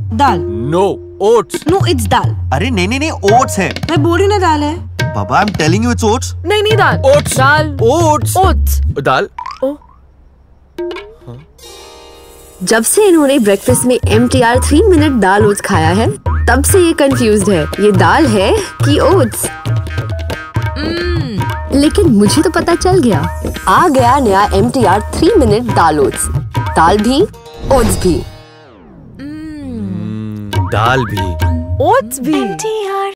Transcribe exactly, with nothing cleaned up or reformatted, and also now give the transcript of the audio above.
Dal. No, oats. No, it's dal. अरे नहीं नहीं नहीं, ओट्स है। मैं बोल रही ना दाल है। बाबा, I am telling you it's oats. नहीं नहीं दाल। ओट्स। दाल। ओट्स। ओट्स। दाल। ओ जब से इन्होंने ब्रेकफास्ट में M T R three minute दाल ओट्स खाया है, तब से ये कंफ्यूज्ड है, ये दाल है कि ओट्स। लेकिन मुझे तो पता चल गया। आ गया नया M T R three minute दाल ओट्स। दाल भी, ओट्स भी। दाल भी, ओट्स भी।